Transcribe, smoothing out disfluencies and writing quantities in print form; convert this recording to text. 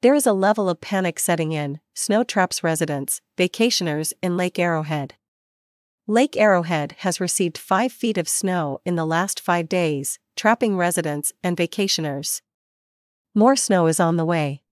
There is a level of panic setting in, snow traps residents, vacationers in Lake Arrowhead. Lake Arrowhead has received 5 feet of snow in the last 5 days, trapping residents and vacationers. More snow is on the way.